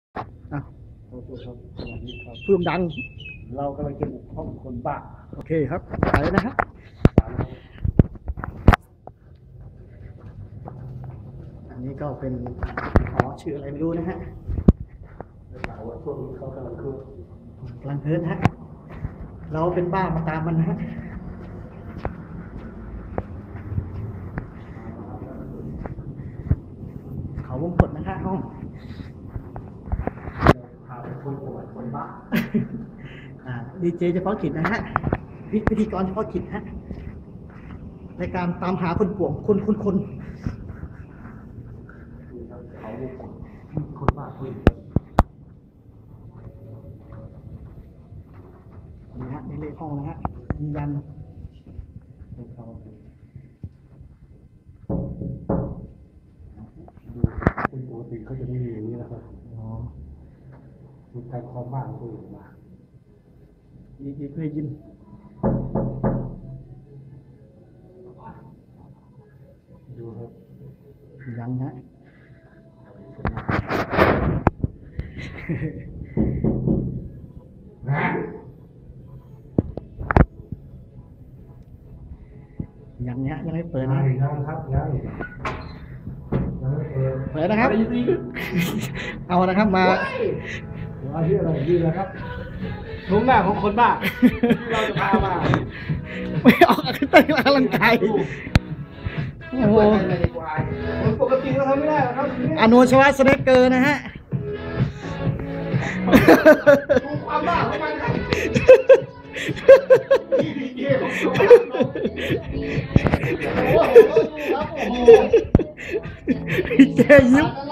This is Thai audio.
อ่ะขอโทษครับสวัสดีครับเพิ่มดังเรากำลังจะบุกห้องคนบ้าโอเคครับไปนะฮะอันนี้ก็เป็นหอชื่ออะไรไม่รู้นะฮะได้ข่าวว่าช่วงนี้เขากำลังคือกำลังเฮิร์ตฮะเราเป็นบ้ามาตามมันนะฮะเขาวงกดนะฮะห้องพาไปคนป่วยคนบ้าดีเจเฉพาะกิจนะฮะพิธีกรเฉพาะกิจฮะในการตามหาคนป่วยคนเขาบุกคนบ้าคุยนี่ฮะในเลขห้องนะฮะมียันเขาดูคนปกติเขาจะไม่มีอย่างนี้นะครับอ๋อมีใครคอมบ้างคุยมาอีกเคยยินดูครับยังฮะยังเนี้ยยังไม่เปิดนะยังครับยังไม่เปิดเปิดนะครับ เอานะครับมาว่าที่อะไรดีแล้วครับทุ่งหน้าของคนบ้าที่เราจะพามาไม่ออกเต้นกำลังกายโอ้โหคนปกติเราทำไม่ได้หรอกครับอโนชวาสเนกเกอร์นะฮะดูความบ้าของมันครับโอ้โหครับโอ้โหแกยิ้ม